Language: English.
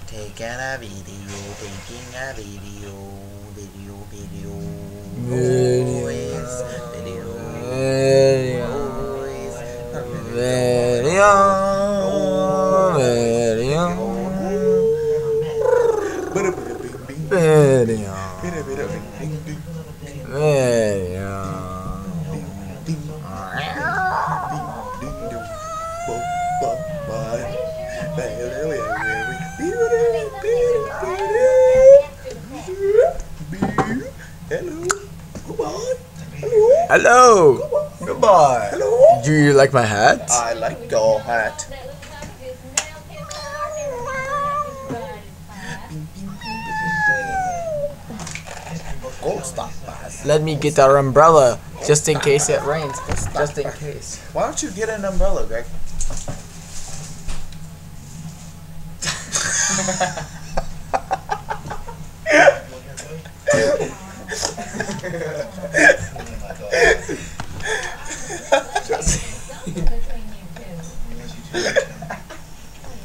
Taking a video, taking a video, video, video, boys, video, boys, video, Hello. Goodbye. Hello. Do you like my hat? I like your hat. Go stop us. Let me get our umbrella just in case it rains. Just in case. Why don't you get an umbrella, Greg? Just